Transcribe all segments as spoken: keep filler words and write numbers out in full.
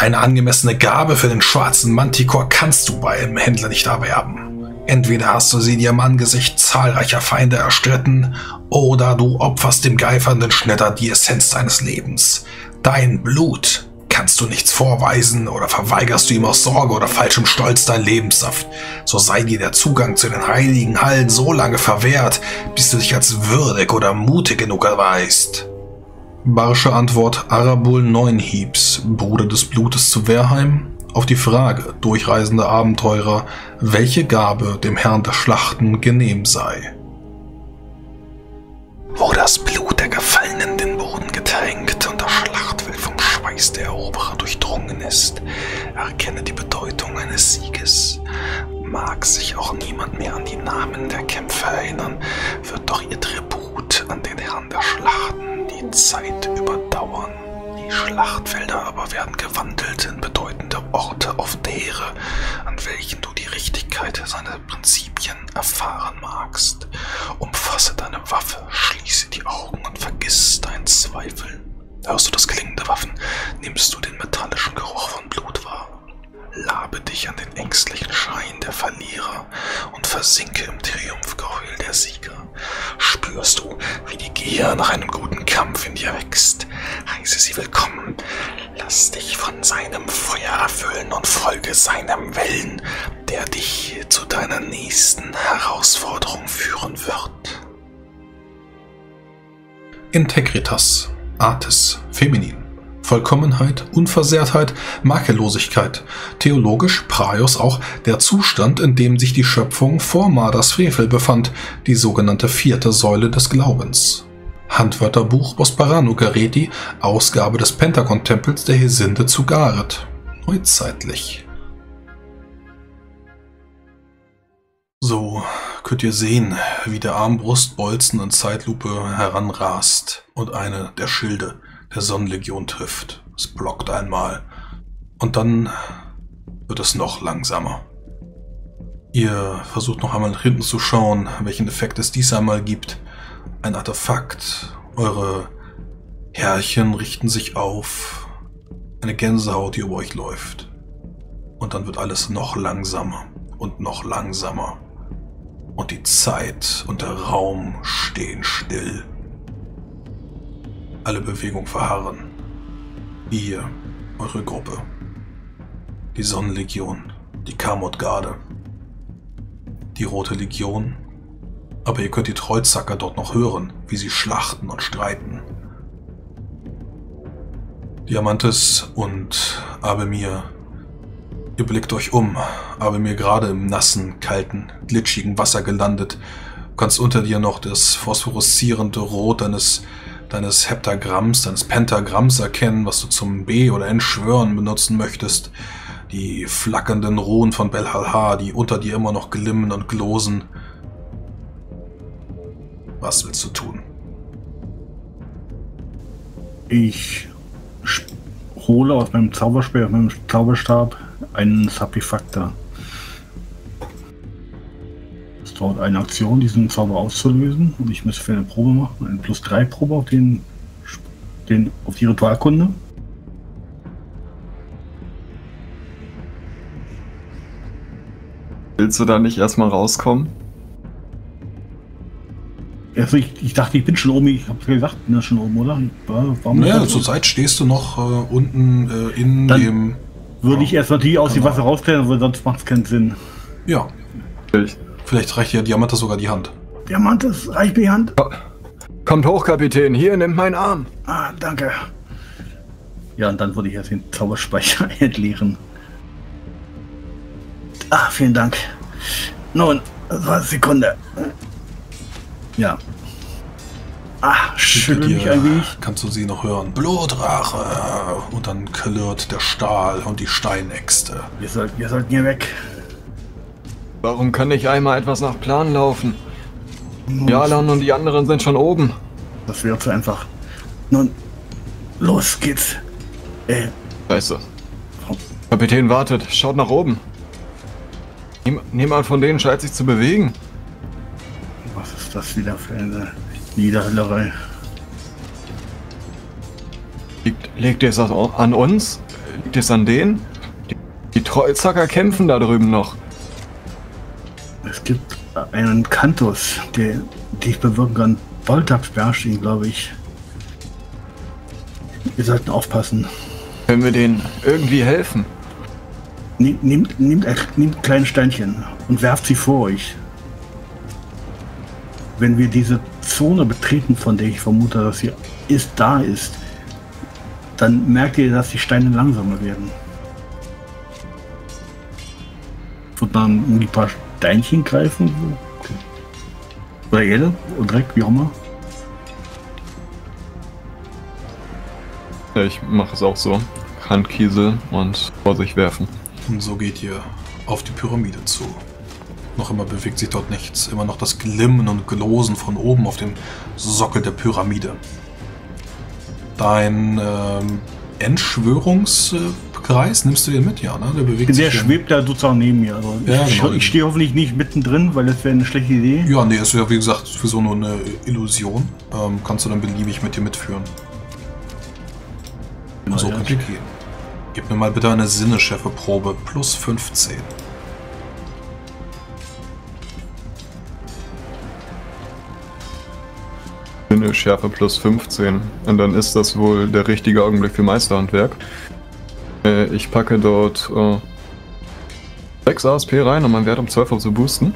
Eine angemessene Gabe für den schwarzen Manticore kannst du bei einem Händler nicht erwerben. Entweder hast du sie dir im Angesicht zahlreicher Feinde erstritten, oder du opferst dem geifernden Schnitter die Essenz deines Lebens. Dein Blut. Kannst du nichts vorweisen oder verweigerst du ihm aus Sorge oder falschem Stolz dein Lebenssaft, so sei dir der Zugang zu den heiligen Hallen so lange verwehrt, bis du dich als würdig oder mutig genug erweist. Barsche Antwort Arabul Neunhiebs, Bruder des Blutes zu Werheim, auf die Frage, durchreisende Abenteurer, welche Gabe dem Herrn der Schlachten genehm sei. Wo das Blut der Gefallenen den Boden getränkt und das Schlachtfeld vom Schweiß der Eroberer durchdrungen ist, erkenne die Bedeutung eines Sieges. Mag sich auch niemand mehr an die Namen der Kämpfer erinnern, wird doch ihr Tribut an den Herrn der Schlachten die Zeit überdauern. Die Schlachtfelder aber werden gewandelt in bedeutende Orte auf der Ehre, an welchen du die Richtigkeit seiner Prinzipien erfahren magst. Umfasse deine Waffe, schließe die Augen und vergiss dein Zweifeln. Hörst du das Klingen der Waffen, nimmst du den metallischen Geruch von Blut wahr. Labe dich an den ängstlichen Schein der Verlierer und versinke im Triumphgeheul der Sieger. Spürst du, wie die Gier nach einem guten Kampf in dir wächst? Heiße sie willkommen. Lass dich von seinem Feuer erfüllen und folge seinem Willen, der dich zu deiner nächsten Herausforderung führen wird. Integritas, Artis, Feminin. Vollkommenheit, Unversehrtheit, Makellosigkeit. Theologisch Praios auch der Zustand, in dem sich die Schöpfung vor Marders Frevel befand, die sogenannte vierte Säule des Glaubens. Handwörterbuch Bosparano Gareti, Ausgabe des Pentagon-Tempels der Hesinde zu Gareth. Neuzeitlich. So könnt ihr sehen, wie der Armbrustbolzen in Zeitlupe heranrast und eine der Schilde der Sonnenlegion trifft. Es blockt einmal und dann wird es noch langsamer. Ihr versucht noch einmal nach hinten zu schauen, welchen Effekt es dies einmal gibt. Ein Artefakt. Eure Härchen richten sich auf. Eine Gänsehaut, die über euch läuft. Und dann wird alles noch langsamer und noch langsamer. Und die Zeit und der Raum stehen still. Alle Bewegung verharren. Ihr, eure Gruppe. Die Sonnenlegion, die Kamot-Garde, die Rote Legion. Aber ihr könnt die Treutzacker dort noch hören, wie sie schlachten und streiten. Diamantis und Abemir, ihr blickt euch um. Abemir gerade im nassen, kalten, glitschigen Wasser gelandet. Du kannst unter dir noch das phosphoreszierende Rot deines deines Heptagramms, deines Pentagramms erkennen, was du zum B- oder N-Schwören benutzen möchtest. Die flackernden Ruhen von Belhalha, die unter dir immer noch glimmen und glosen. Was willst du tun? Ich hole aus meinem Zauberspeer, aus meinem Zauberstab einen Sapifactor. Es dauert eine Aktion, diesen Zauber auszulösen, und ich muss für eine Probe machen, eine plus drei Probe auf den, den auf die Ritualkunde. Willst du da nicht erstmal rauskommen? Also ich, ich dachte, ich bin schon oben, ich habe gesagt, ich bin ja schon oben, oder? Warum naja, zurzeit stehst du noch äh, unten äh, in Dann dem... würde ich erstmal die aus dem Wasser rausklettern, weil sonst macht es keinen Sinn. Ja. Vielleicht reicht ja Diamantis sogar die Hand. Diamantis, reicht mir die Hand? Kommt hoch, Kapitän. Hier, nimm meinen Arm. Ah, danke. Ja, und dann würde ich erst den Zauberspeicher entleeren. Ah, vielen Dank. Nun, das war eine Sekunde. Ja. Ah, schüttel mich ein wenig. Kannst du sie noch hören? Blutrache. Und dann klirrt der Stahl und die Steinäxte. Wir, soll, wir sollten hier weg. Warum kann nicht einmal etwas nach Plan laufen? Jalan und die anderen sind schon oben. Das wäre zu einfach. Nun, los geht's. Äh. Scheiße. Kapitän wartet, schaut nach oben. Niem niemand von denen scheint sich zu bewegen. Was ist das wieder für eine Niederhöllerei? Liegt, liegt es an uns? liegt es an denen? Die, die Trollzacker kämpfen da drüben noch. Es gibt einen Kantus, der dich bewirken kann. Voltax beherrscht ihn, glaube ich. Wir sollten aufpassen. Können wir denen irgendwie helfen? Nehmt, nehmt, nehmt, nehmt kleine Steinchen und werft sie vor euch. Wenn wir diese Zone betreten, von der ich vermute, dass sie ist, da ist, dann merkt ihr, dass die Steine langsamer werden. Und dann ein paar Steinchen greifen. Oder Erde oder Dreck, wie auch immer. Ja, ich mache es auch so. Handkiesel und vor sich werfen. Und so geht ihr auf die Pyramide zu. Noch immer bewegt sich dort nichts. Immer noch das Glimmen und Glosen von oben auf dem Sockel der Pyramide. Dein ähm, Entschwörungskreis nimmst du den mit, ja, ne? Der bewegt Der sich schwebt da sozusagen neben mir. Also ja, ich genau. ich stehe hoffentlich nicht mittendrin, weil das wäre eine schlechte Idee. Ja, nee, es wäre wie gesagt für so nur eine Illusion. Ähm, kannst du dann beliebig mit dir mitführen. Genau, So ja. könnte gehen. Gib mir mal bitte eine Sinneschärfe-Probe plus fünfzehn. Schärfe plus fünfzehn. Und dann ist das wohl der richtige Augenblick für Meisterhandwerk. Äh, ich packe dort äh, sechs A S P rein, um meinen Wert um zwölf zu boosten.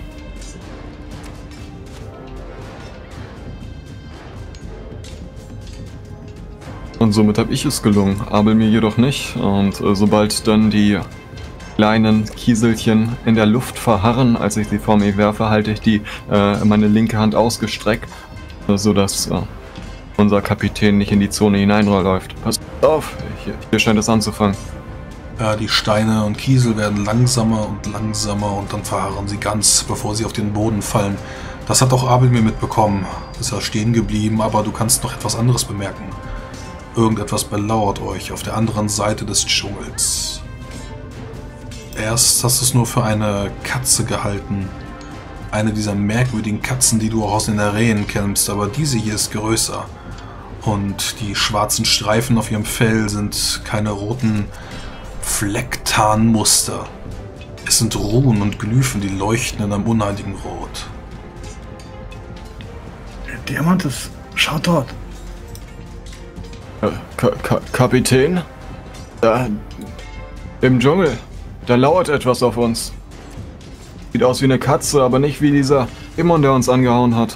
Und somit habe ich es gelungen, Abel mir jedoch nicht. Und äh, sobald dann die kleinen Kieselchen in der Luft verharren, als ich sie vor mir werfe, halte ich die äh, meine linke Hand ausgestreckt, sodass äh, unser Kapitän nicht in die Zone hineinläuft. Pass auf, hier, hier scheint es anzufangen. Ja, die Steine und Kiesel werden langsamer und langsamer und dann verharren sie ganz, bevor sie auf den Boden fallen. Das hat auch Abel mir mitbekommen. Ist ja stehen geblieben, aber du kannst noch etwas anderes bemerken. Irgendetwas belauert euch auf der anderen Seite des Dschungels. Erst hast du es nur für eine Katze gehalten. Eine dieser merkwürdigen Katzen, die du auch aus den Arenen kennst, aber diese hier ist größer. Und die schwarzen Streifen auf ihrem Fell sind keine roten Flecktarnmuster. Es sind Runen und Glyphen, die leuchten in einem unheiligen Rot. Der Diamant ist... Schaut dort. Äh, Ka Ka Kapitän? Da... Im Dschungel. Da lauert etwas auf uns. Sieht aus wie eine Katze, aber nicht wie dieser Dämon, der uns angehauen hat.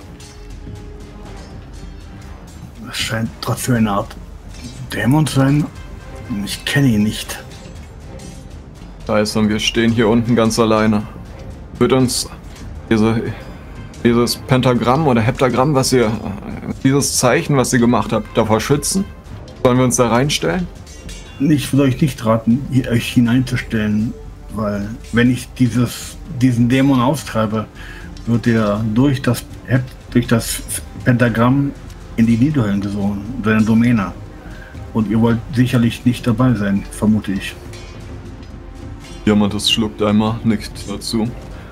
Das scheint trotzdem eine Art Dämon zu sein. Ich kenne ihn nicht. Scheiße, und wir stehen hier unten ganz alleine. Wird uns diese, dieses Pentagramm oder Heptagramm, was ihr, dieses Zeichen, was ihr gemacht habt, davor schützen? Sollen wir uns da reinstellen? Ich würde euch nicht raten, hier euch hineinzustellen, weil wenn ich dieses, diesen Dämon austreibe, wird er durch das, durch das Pentagramm in die Niederhöllen gesogen, seine Domäne. Und ihr wollt sicherlich nicht dabei sein, vermute ich. Diamantus schluckt einmal, nickt dazu.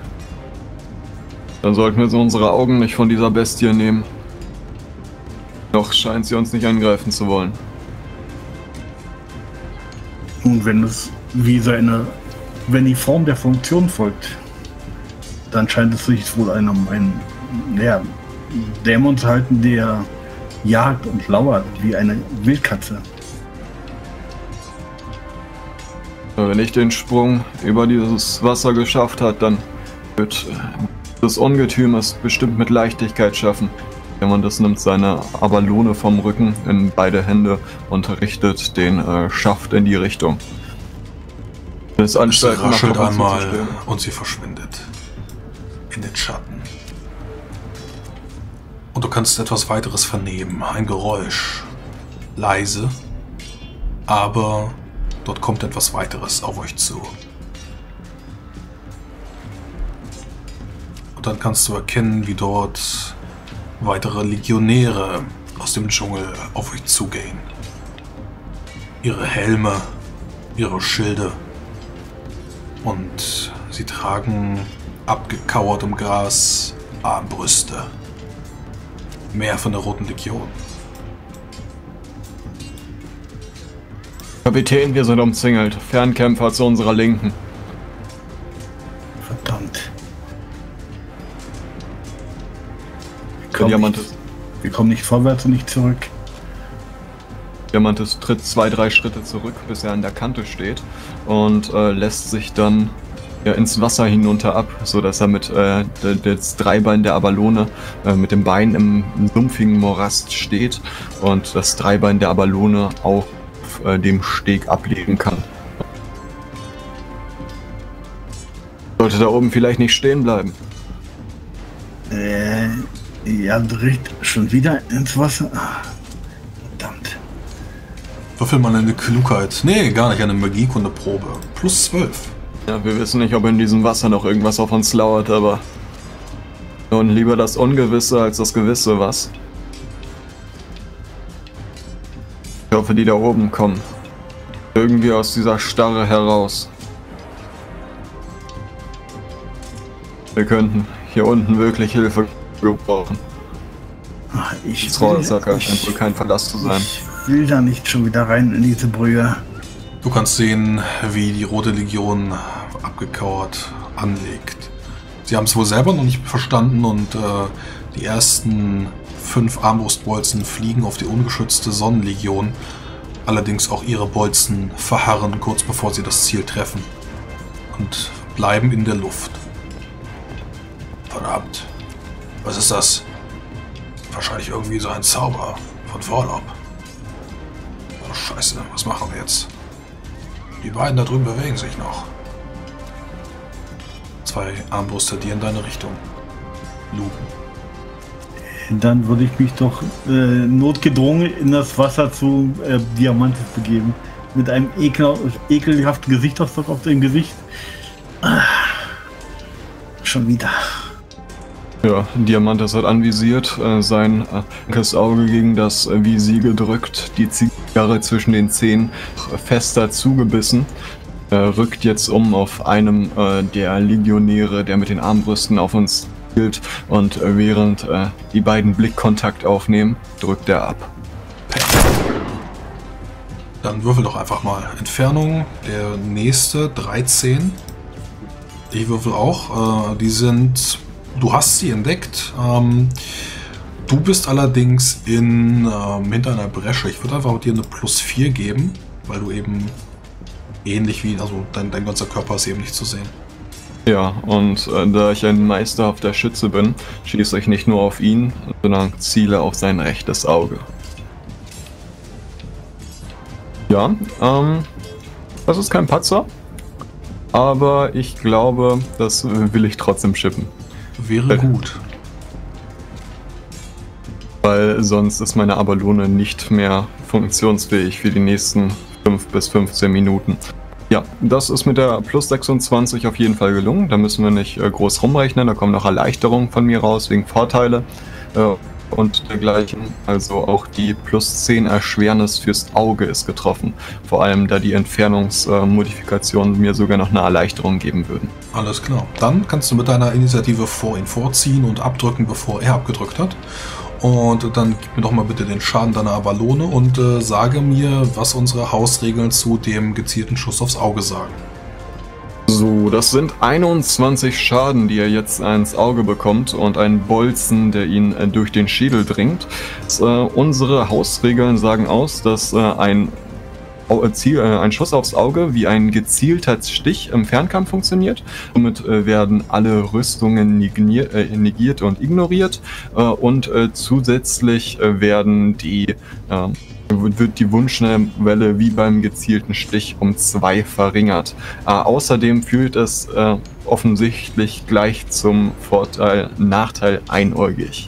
Dann sollten wir so unsere Augen nicht von dieser Bestie nehmen. Noch scheint sie uns nicht angreifen zu wollen. Und wenn es wie seine, wenn die Form der Funktion folgt, dann scheint es sich wohl einem einen, ja, Dämon zu halten, der jagt und lauert wie eine Wildkatze. Wenn ich den Sprung über dieses Wasser geschafft hat, dann wird das Ungetüm es bestimmt mit Leichtigkeit schaffen. Wenn man das nimmt, seine Abalone vom Rücken in beide Hände und richtet den äh, Schaft in die Richtung. Das Es raschelt einmal und sie verschwindet in den Schatten. Und du kannst etwas weiteres vernehmen, ein Geräusch, leise, aber dort kommt etwas weiteres auf euch zu. Und dann kannst du erkennen, wie dort weitere Legionäre aus dem Dschungel auf euch zugehen. Ihre Helme, ihre Schilde und sie tragen abgekauert im Gras Armbrüste. Mehr von der Roten Legion. Kapitän, wir sind umzingelt. Fernkämpfer zu unserer Linken. Verdammt. Wir Der kommen, Diamantes, nicht, wir kommen nicht vorwärts und nicht zurück. Diamantes tritt zwei, drei Schritte zurück, bis er an der Kante steht und äh, lässt sich dann ja, ins Wasser hinunter ab, sodass er mit äh, das Dreibein der Abalone äh, mit dem Bein im, im sumpfigen Morast steht und das Dreibein der Abalone auf äh, dem Steg ablegen kann. Sollte da oben vielleicht nicht stehen bleiben. Äh, ja, direkt schon wieder ins Wasser. Ah, verdammt. Würfel mal eine Klugheit. Nee, gar nicht, eine Magiekunde-Probe. Plus zwölf. Ja, wir wissen nicht, ob in diesem Wasser noch irgendwas auf uns lauert, aber nun lieber das Ungewisse als das Gewisse, was? Ich hoffe, die da oben kommen irgendwie aus dieser Starre heraus. Wir könnten hier unten wirklich Hilfe gebrauchen. Ach, ich Das will, Rohrsacker ich, scheint wohl kein Verlass zu sein. ich will da nicht schon wieder rein in diese Brühe. Du kannst sehen, wie die Rote Legion abgekauert anlegt. Sie haben es wohl selber noch nicht verstanden und äh, die ersten fünf Armbrustbolzen fliegen auf die ungeschützte Sonnenlegion. Allerdings auch ihre Bolzen verharren kurz bevor sie das Ziel treffen und bleiben in der Luft. Verdammt. Was ist das? Wahrscheinlich irgendwie so ein Zauber von Vorlaub. Oh Scheiße, was machen wir jetzt? Die beiden da drüben bewegen sich noch. Zwei Armbrüste, die in deine Richtung lugen. Dann würde ich mich doch äh, notgedrungen in das Wasser zu äh, Diamantes begeben. Mit einem ekel, ekelhaften Gesichtsausdruck auf dem Gesicht. Ah, schon wieder. Ja, Diamantes hat anvisiert, äh, sein linkes Auge gegen das äh, Visier gedrückt, die Zigarre zwischen den Zähnen fester zugebissen, äh, rückt jetzt um auf einem äh, der Legionäre, der mit den Armbrüsten auf uns zielt, und äh, während äh, die beiden Blickkontakt aufnehmen, drückt er ab. Dann würfel doch einfach mal. Entfernung, der nächste, dreizehn. Ich würfel auch. Äh, die sind... Du hast sie entdeckt. Ähm, du bist allerdings in, ähm, hinter einer Bresche. Ich würde einfach dir eine plus vier geben, weil du eben ähnlich wie, also dein, dein ganzer Körper ist eben nicht zu sehen. Ja, und äh, da ich ein meisterhafter Schütze bin, schieße ich nicht nur auf ihn, sondern ziele auf sein rechtes Auge. Ja, ähm, das ist kein Patzer, aber ich glaube, das will ich trotzdem schippen. Wäre gut. Weil sonst ist meine Abalone nicht mehr funktionsfähig für die nächsten fünf bis fünfzehn Minuten. Ja, das ist mit der plus sechsundzwanzig auf jeden Fall gelungen. Da müssen wir nicht äh, groß rumrechnen. Da kommen noch Erleichterungen von mir raus wegen Vorteile äh, und dergleichen. Also auch die plus zehn Erschwernis fürs Auge ist getroffen. Vor allem, da die Entfernungsmodifikationen äh, mir sogar noch eine Erleichterung geben würden. Alles klar. Dann kannst du mit deiner Initiative vor ihn vorziehen und abdrücken, bevor er abgedrückt hat. Und dann gib mir doch mal bitte den Schaden deiner Abalone und äh, sage mir, was unsere Hausregeln zu dem gezielten Schuss aufs Auge sagen. So, das sind einundzwanzig Schaden, die er jetzt ins Auge bekommt, und ein Bolzen, der ihn äh, durch den Schädel dringt. Das, äh, unsere Hausregeln sagen aus, dass äh, ein, Au- Ziel, äh, ein Schuss aufs Auge wie ein gezielter Stich im Fernkampf funktioniert. Somit äh, werden alle Rüstungen negier, äh, negiert und ignoriert, äh, und äh, zusätzlich äh, werden die äh, wird die Wundschnellwelle wie beim gezielten Stich um zwei verringert. Äh, außerdem führt es äh, offensichtlich gleich zum Vorteil, Nachteil einäugig.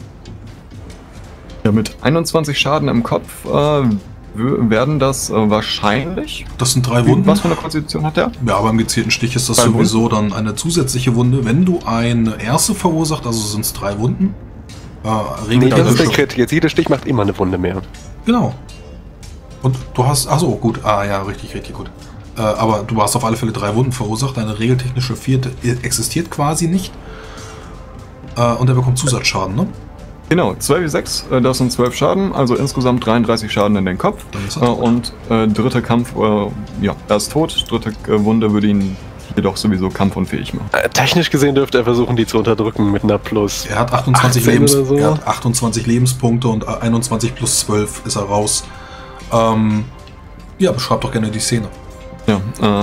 Ja, mit einundzwanzig Schaden im Kopf äh, werden das äh, wahrscheinlich... Das sind drei Wunden. Was für eine Konstitution hat der? Ja, beim gezielten Stich ist das Drei sowieso dann eine zusätzliche Wunde. Wenn du eine erste verursacht, also sind es drei Wunden. Äh, Nee, das ist der Regel Crit. Jetzt jeder Stich macht immer eine Wunde mehr. Genau. Und du hast, achso, gut, ah ja, richtig, richtig gut. Äh, aber du hast auf alle Fälle drei Wunden verursacht. Eine regeltechnische vierte existiert quasi nicht. Äh, und er bekommt Zusatzschaden, ne? Genau, zwei wie sechs, äh, das sind zwölf Schaden, also insgesamt dreiunddreißig Schaden in den Kopf. Äh, und äh, dritter Kampf, äh, ja, er ist tot, dritte äh, Wunde würde ihn jedoch sowieso kampfunfähig machen. Äh, technisch gesehen dürfte er versuchen, die zu unterdrücken mit einer Plus. Er hat achtundzwanzig, achtzehn Lebens oder so. er hat achtundzwanzig Lebenspunkte und einundzwanzig plus zwölf ist er raus. Ähm, ja, beschreib doch gerne die Szene. Ja, äh,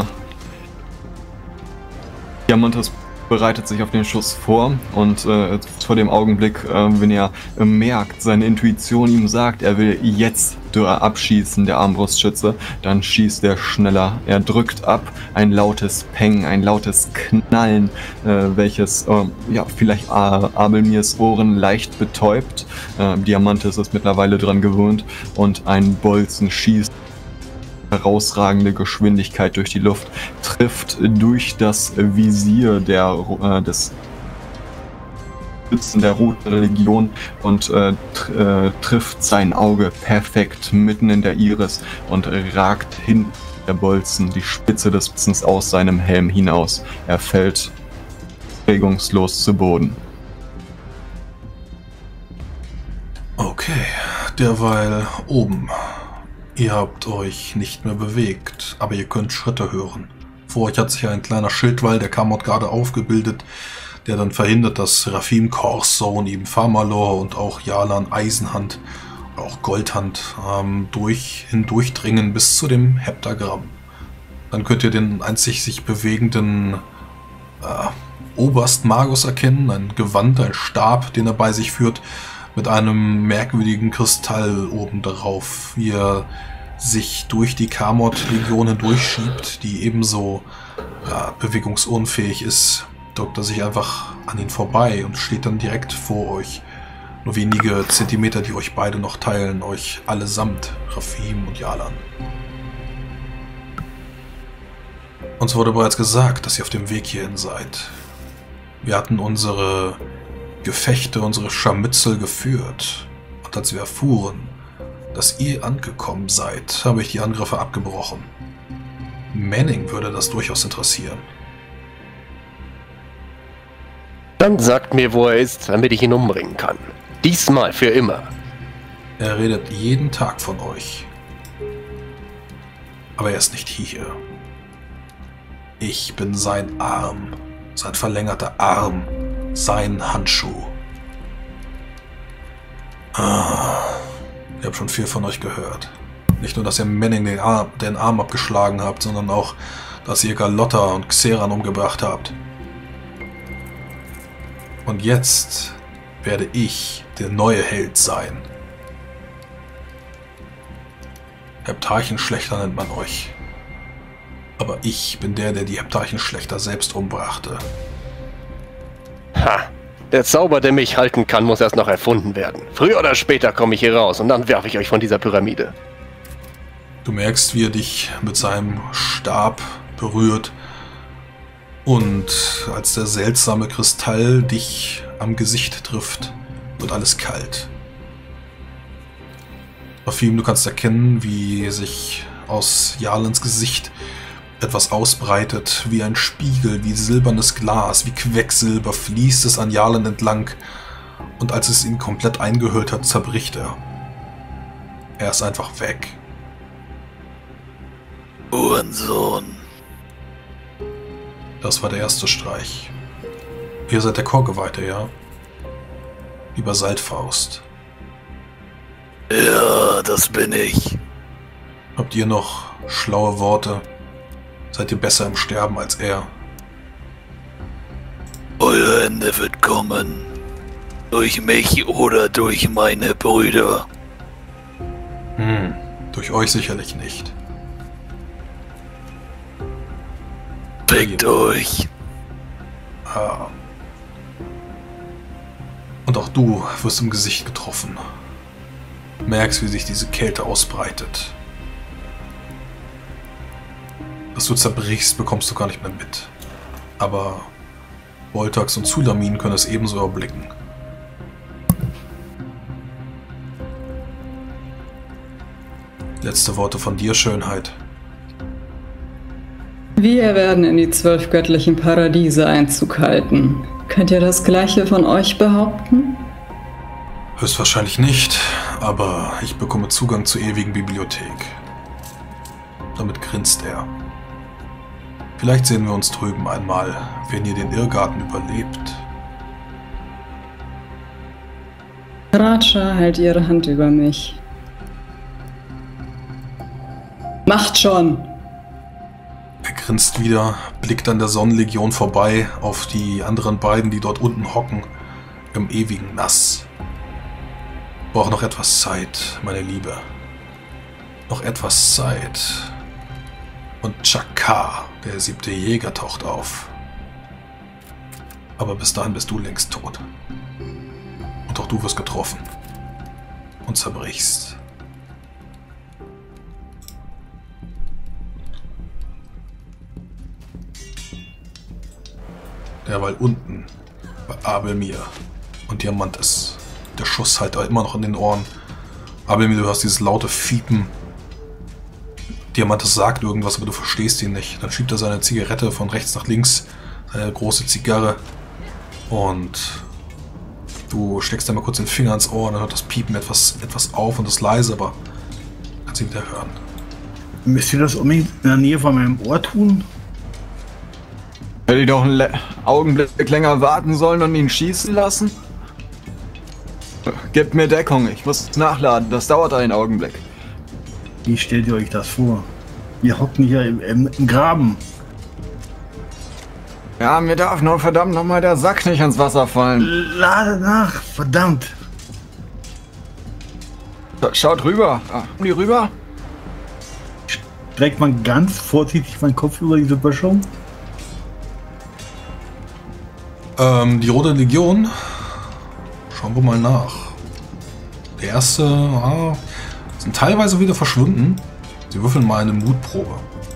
Diamantis bereitet sich auf den Schuss vor und äh, vor dem Augenblick, äh, wenn er äh, merkt, seine Intuition ihm sagt, er will jetzt abschießen, der Armbrustschütze, dann schießt er schneller. Er drückt ab, ein lautes Peng, ein lautes Knallen, äh, welches äh, ja vielleicht Abelmirs Ohren leicht betäubt. Äh, Diamantis ist mittlerweile dran gewöhnt und ein Bolzen schießt herausragende Geschwindigkeit durch die Luft, trifft durch das Visier der, äh, des Spitzen der Roten Legion und äh, tr äh, trifft sein Auge perfekt mitten in der Iris und ragt hin der Bolzen, die Spitze des Spitzens aus seinem Helm hinaus. Er fällt regungslos zu Boden. Okay, derweil oben. Ihr habt euch nicht mehr bewegt, aber ihr könnt Schritte hören. Vor euch hat sich ein kleiner Schildwall der Kamot gerade aufgebildet, der dann verhindert, dass Rafim Corso neben Pharmalor und auch Yalan Eisenhand, auch Goldhand, ähm, durch, hindurchdringen bis zu dem Heptagramm. Dann könnt ihr den einzig sich bewegenden äh, Oberst Magus erkennen, ein Gewand, ein Stab, den er bei sich führt, mit einem merkwürdigen Kristall oben drauf, wie er sich durch die Kamot-Legion hindurchschiebt, die ebenso ja, bewegungsunfähig ist, drückt er sich einfach an ihn vorbei und steht dann direkt vor euch. Nur wenige Zentimeter, die euch beide noch teilen, euch allesamt, Rafim und Yalan. Uns wurde bereits gesagt, dass ihr auf dem Weg hierhin seid. Wir hatten unsere Gefechte, unsere Scharmützel geführt. Und als wir erfuhren, dass ihr angekommen seid, habe ich die Angriffe abgebrochen. Manning würde das durchaus interessieren. Dann sagt mir, wo er ist, damit ich ihn umbringen kann. Diesmal für immer. Er redet jeden Tag von euch. Aber er ist nicht hier. Ich bin sein Arm, sein verlängerter Arm. Sein Handschuh. Ah, ich habe schon viel von euch gehört. Nicht nur, dass ihr Manning den Arm, den Arm abgeschlagen habt, sondern auch, dass ihr Galotta und Xeran umgebracht habt. Und jetzt werde ich der neue Held sein. Heptarchenschlechter nennt man euch. Aber ich bin der, der die Heptarchenschlechter selbst umbrachte. Ha! Der Zauber, der mich halten kann, muss erst noch erfunden werden. Früher oder später komme ich hier raus und dann werfe ich euch von dieser Pyramide. Du merkst, wie er dich mit seinem Stab berührt und als der seltsame Kristall dich am Gesicht trifft, wird alles kalt. Rafim, du kannst erkennen, wie sich aus Yalans Gesicht etwas ausbreitet, wie ein Spiegel, wie silbernes Glas, wie Quecksilber fließt es an Yalan entlang und als es ihn komplett eingehüllt hat, zerbricht er. Er ist einfach weg. Hurensohn. Das war der erste Streich. Ihr seid der Chorgeweihte, ja? Lieber Saltfaust. Ja, das bin ich. Habt ihr noch schlaue Worte? Seid ihr besser im Sterben als er? Euer Ende wird kommen. Durch mich oder durch meine Brüder. Hm, durch euch sicherlich nicht. Fickt euch. Ah. Und auch du wirst im Gesicht getroffen. Merkst, wie sich diese Kälte ausbreitet. Dass du zerbrichst, bekommst du gar nicht mehr mit. Aber Voltax und Zulamin können es ebenso erblicken. Letzte Worte von dir, Schönheit. Wir werden in die zwölf göttlichen Paradiese Einzug halten. Könnt ihr das Gleiche von euch behaupten? Höchstwahrscheinlich nicht, aber ich bekomme Zugang zur ewigen Bibliothek. Damit grinst er. Vielleicht sehen wir uns drüben einmal, wenn ihr den Irrgarten überlebt. Raja hält ihre Hand über mich. Macht schon! Er grinst wieder, blickt an der Sonnenlegion vorbei auf die anderen beiden, die dort unten hocken, im ewigen Nass. Brauche noch etwas Zeit, meine Liebe. Noch etwas Zeit. Und Chakar, der siebte Jäger, taucht auf. Aber bis dahin bist du längst tot. Und auch du wirst getroffen. Und zerbrichst. Derweil unten bei Abelmir und Diamantes. Der Schuss halt immer noch in den Ohren. Abelmir, du hörst dieses laute Fiepen. Diamantes sagt irgendwas, aber du verstehst ihn nicht. Dann schiebt er seine Zigarette von rechts nach links, seine große Zigarre. Und du steckst einmal kurz den Finger ins Ohr und dann hört das Piepen etwas, etwas auf und ist leise, aber kannst ihn wieder hören. Müsst ihr das unbedingt in der Nähe von meinem Ohr tun? Hätte ich doch einen Le Augenblick länger warten sollen und ihn schießen lassen? Gebt mir Deckung, ich muss nachladen, das dauert einen Augenblick. Wie stellt ihr euch das vor? Wir hocken hier im, im, im Graben. Ja, mir darf nur verdammt nochmal der Sack nicht ins Wasser fallen. Lade nach, verdammt. Schaut rüber. Ah, die rüber? Streckt man ganz vorsichtig meinen Kopf über diese Böschung? Ähm, die Rote Legion. Schauen wir mal nach. Der erste, ah, sind teilweise wieder verschwunden. Sie würfeln mal eine Mutprobe.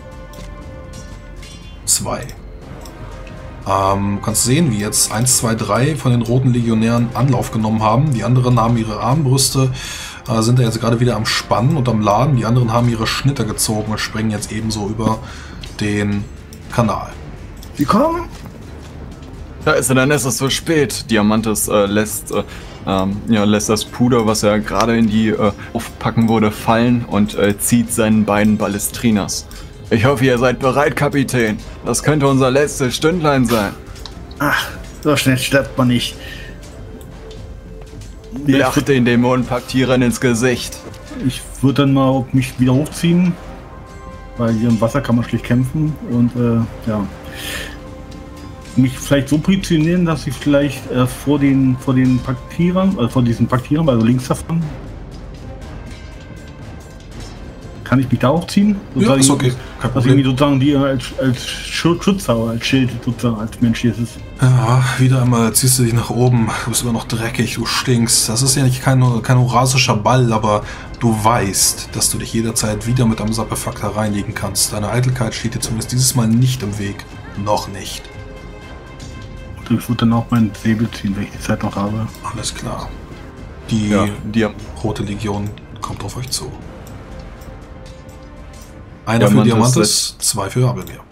Zwei. Ähm, du kannst sehen, wie jetzt eins, zwei, drei von den Roten Legionären Anlauf genommen haben. Die anderen haben ihre Armbrüste, äh, sind da jetzt gerade wieder am Spannen und am Laden. Die anderen haben ihre Schnitter gezogen und springen jetzt ebenso über den Kanal. Sie kommen? Da ist er, dann ist es zu spät. Diamantes äh, lässt, äh, ähm, ja, lässt das Puder, was er gerade in die äh, aufpacken wurde, fallen und äh, zieht seinen beiden Ballestrinas. Ich hoffe, ihr seid bereit, Kapitän. Das könnte unser letztes Stündlein sein. Ach, so schnell stirbt man nicht. Lacht den Dämonenpaktierern ins Gesicht. Ich würde dann mal mich wieder hochziehen, weil hier im Wasser kann man schlecht kämpfen und äh, ja, mich vielleicht so positionieren, dass ich vielleicht äh, vor den vor den Paktierern, also vor diesen Paktierern, also links davon, kann ich mich da hochziehen? Ja, ist okay. Kein dass ich mich sozusagen die als als Schutz habe, als Schild sozusagen, als Mensch hier ist es. Ja, wieder einmal ziehst du dich nach oben. Du bist immer noch dreckig, du stinkst. Das ist ja nicht kein, kein horasischer Ball, aber du weißt, dass du dich jederzeit wieder mit einem Sappefaktor reinlegen kannst. Deine Eitelkeit steht dir zumindest dieses Mal nicht im Weg. Noch nicht. Ich würde dann auch meinen Säbel ziehen, wenn ich die Zeit noch habe. Alles klar. Die, Ja, die Rote Legion kommt auf euch zu. Einer für Diamantes Diamantes, zwei für Abelmir.